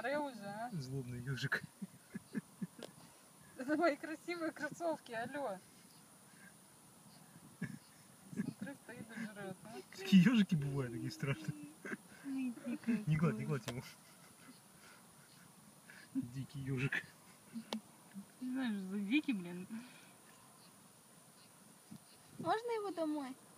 Оре уже, а? Злобный ежик. Это мои красивые кроссовки, алло. Смотри, стоит и жрет, а? Такие ежики бывают, такие страшные. Не гладь его. Дикий ежик. Не знаю, что за дикий, блин. Можно его домой?